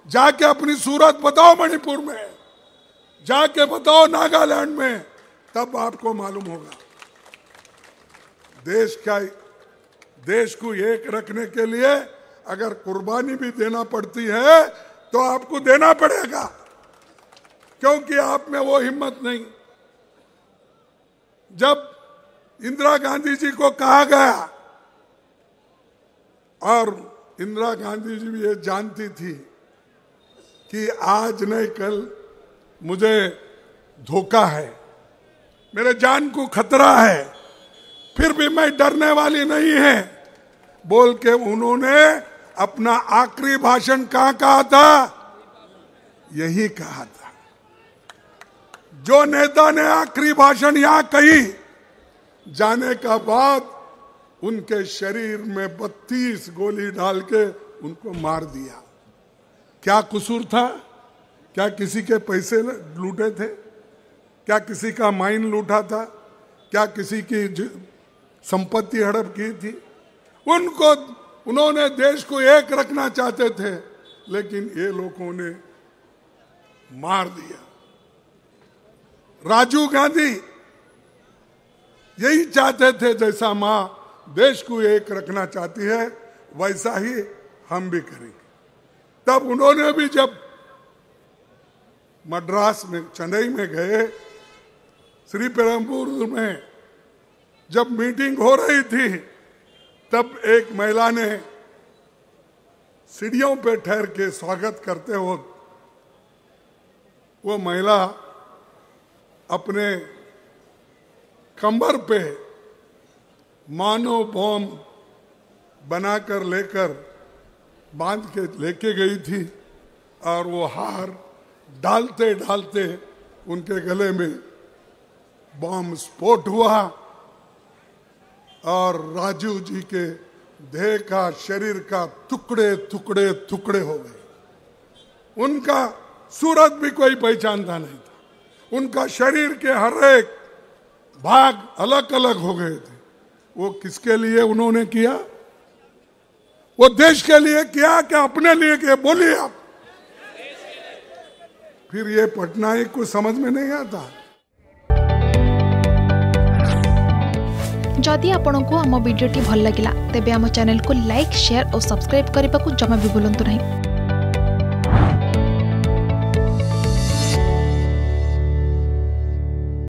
जाके अपनी सूरत बताओ मणिपुर में, जाके बताओ नागालैंड में, तब आपको मालूम होगा। देश को एक रखने के लिए अगर कुर्बानी भी देना पड़ती है तो आपको देना पड़ेगा, क्योंकि आप में वो हिम्मत नहीं। जब इंदिरा गांधी जी को कहा गया, और इंदिरा गांधी जी भी ये जानती थी कि आज नहीं कल मुझे धोखा है, मेरे जान को खतरा है, फिर भी मैं डरने वाली नहीं है बोल के उन्होंने अपना आखिरी भाषण कहाँ कहा था? यही कहा था। जो नेता ने आखिरी भाषण यहां कही, जाने का बाद उनके शरीर में 32 गोली डाल के उनको मार दिया। क्या कसूर था? क्या किसी के पैसे लूटे थे? क्या किसी का माइन लूटा था? क्या किसी की संपत्ति हड़प की थी? उन्होंने देश को एक रखना चाहते थे, लेकिन ये लोगों ने मार दिया। राजीव गांधी यही चाहते थे, जैसा मां देश को एक रखना चाहती है वैसा ही हम भी करेंगे। तब उन्होंने भी जब मद्रास में, चेन्नई में गए, श्रीपेरुम्बदूर में जब मीटिंग हो रही थी, तब एक महिला ने सीढ़ियों पे ठहर के स्वागत करते वक्त वो महिला अपने कमर पे मानो बम बनाकर लेकर बांध के लेके गई थी, और वो हार डालते डालते उनके गले में बम स्फोट हुआ और राजीव जी के देह का, शरीर का टुकड़े टुकड़े टुकड़े हो गए। उनका सूरत भी कोई पहचानता नहीं था, उनका शरीर के हर एक भाग अलग अलग हो गए थे। वो किसके लिए उन्होंने किया? वो देश के लिए किया कि अपने लिए किया? बोलिए आप। फिर ये पटनायक को समझ में नहीं आता। जदि आपंक आम भिडी भल लगा तेब आम चैनल को लाइक, शेयर और सब्सक्राइब करने को जमा भी भूलु नहीं।